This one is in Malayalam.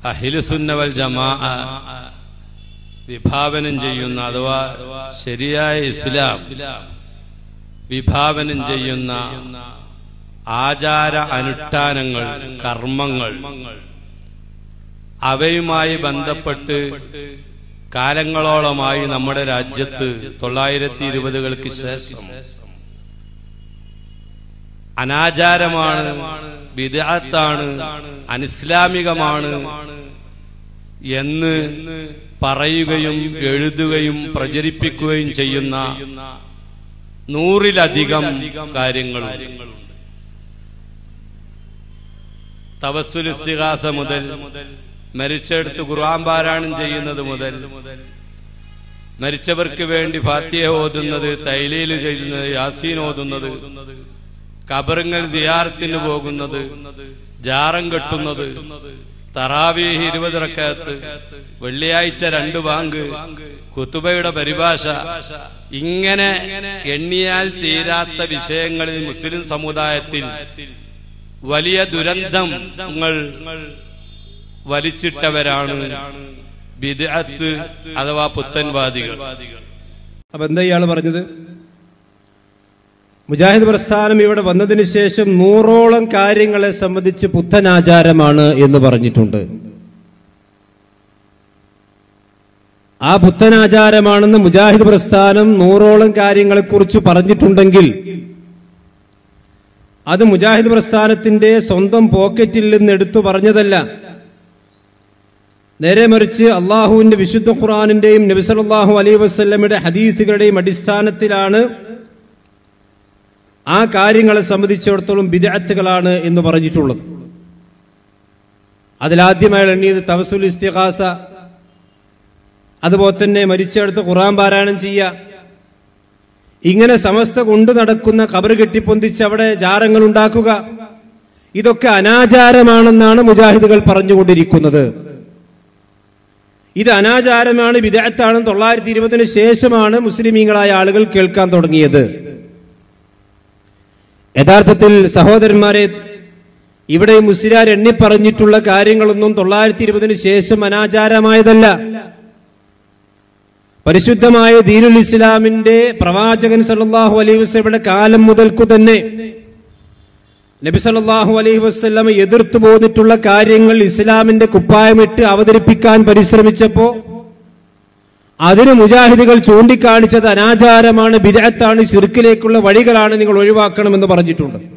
അഹ്ലുസുന്ന വൽ ജമാഅ വിഭാവനം ചെയ്യുന്ന അഥവാ ശരിയായ ഇസ്ലാം വിഭാവനം ചെയ്യുന്ന ആചാര അനുഷ്ഠാനങ്ങൾ, കർമ്മങ്ങൾ, അവയുമായി ബന്ധപ്പെട്ട് കാലങ്ങളോളമായി നമ്മുടെ രാജ്യത്ത് 920-കൾക്ക് ശേഷം അനാചാരമാണ്, ബിദ്അത്താണ്, അനിസ്ലാമികമാണ് എന്ന് പറയുകയും എഴുതുകയും പ്രചരിപ്പിക്കുകയും ചെയ്യുന്ന 100-ലധികം കാര്യങ്ങളുണ്ട്. തവസ്സുൽ ഇസ്തിഗാസ മുതൽ, മരിച്ചെടുത്ത് ഖുർആൻ പാരായണം ചെയ്യുന്നത് മുതൽ, മരിച്ചവർക്ക് വേണ്ടി ഫാത്തിഹ ഓതുന്നത്, തൈലീൽ ചെയ്യുന്നത്, യാസീൻ ഓതുന്നത്, ഖബറുകൾ സിയാറത്തിന് പോകുന്നത്, ജാറം കെട്ടുന്നത്, തറാവീഹ് 20 റക്അത്ത്, വെള്ളിയാഴ്ച 2 ബാങ്ക്, ഖുതുബയുടെ പരിഭാഷ, ഇങ്ങനെ എണ്ണിയാൽ തീരാത്ത വിഷയങ്ങളിൽ മുസ്ലിം സമുദായത്തിൽ വലിയ ദുരന്തങ്ങൾ വലിച്ചിട്ടവരാണ് ബിദ്അത്ത് അഥവാ പുത്തൻവാദികൾ. അപ്പൊ എന്താ ഇയാള് പറഞ്ഞത്? മുജാഹിദ് പ്രസ്ഥാനം ഇവിടെ വന്നതിന് ശേഷം 100ഓളം കാര്യങ്ങളെ സംബന്ധിച്ച് പുത്തനാചാരമാണ് എന്ന് പറഞ്ഞിട്ടുണ്ട്. ആ പുത്തനാചാരമാണെന്ന് മുജാഹിദ് പ്രസ്ഥാനം 100ഓളം കാര്യങ്ങളെക്കുറിച്ച് പറഞ്ഞിട്ടുണ്ടെങ്കിൽ അത് മുജാഹിദ് പ്രസ്ഥാനത്തിന്റെ സ്വന്തം പോക്കറ്റിൽ നിന്ന് എടുത്തു പറഞ്ഞതല്ല. നേരെ മറിച്ച് അള്ളാഹുവിന്റെ വിശുദ്ധ ഖുർആനിന്റെയും നബി സല്ലല്ലാഹു അലൈഹി വസല്ലമയുടെ ഹദീസുകളുടെയും അടിസ്ഥാനത്തിലാണ് ആ കാര്യങ്ങളെ സംബന്ധിച്ചിടത്തോളം ബിദ്അത്തുകളാണ് എന്ന് പറഞ്ഞിട്ടുള്ളത്. അതിലാദ്യമായി എണ്ണിയത് തവസ്സുൽ ഇസ്തിഗാസ, അതുപോലെ തന്നെ മരിച്ചെടുത്ത് ഖുർആൻ പാരായണം ചെയ്യുക, ഇങ്ങനെ സമസ്ത കൊണ്ടു നടക്കുന്ന ഖബർ കെട്ടിപ്പൊന്തിച്ച് അവിടെ ജാറങ്ങൾ ഉണ്ടാക്കുക, ഇതൊക്കെ അനാചാരമാണെന്നാണ് മുജാഹിദുകൾ പറഞ്ഞുകൊണ്ടിരിക്കുന്നത്. ഇത് അനാചാരമാണ്, ബിദ്അത്താണെന്ന് 920-ന് ശേഷമാണ് മുസ്ലിമീങ്ങളായ ആളുകൾ കേൾക്കാൻ തുടങ്ങിയത്. യഥാർത്ഥത്തിൽ സഹോദരന്മാരെ, ഇവിടെ മുസ്ലിയാർ എണ്ണിപ്പറഞ്ഞിട്ടുള്ള കാര്യങ്ങളൊന്നും 920-ന് ശേഷം അനാചാരമായതല്ല. പരിശുദ്ധമായ ദീനുൽ ഇസ്ലാമിന്റെ പ്രവാചകൻ സല്ലല്ലാഹു അലൈഹി വസല്ലമയുടെ കാലം മുതൽക്കു തന്നെ നബി സല്ലല്ലാഹു അലൈഹി വസല്ലമ എതിർത്തു പോന്നിട്ടുള്ള കാര്യങ്ങൾ ഇസ്ലാമിന്റെ കുപ്പായമിട്ട് അവതരിപ്പിക്കാൻ പരിശ്രമിച്ചപ്പോ അതിന് മുജാഹിദുകൾ ചൂണ്ടിക്കാണിച്ചത് അനാചാരമാണ്, ബിദ്അത്താണ്, ശിർക്കിലേക്കുള്ള വഴികളാണ്, നിങ്ങൾ ഒഴിവാക്കണമെന്ന് പറഞ്ഞിട്ടുണ്ട്.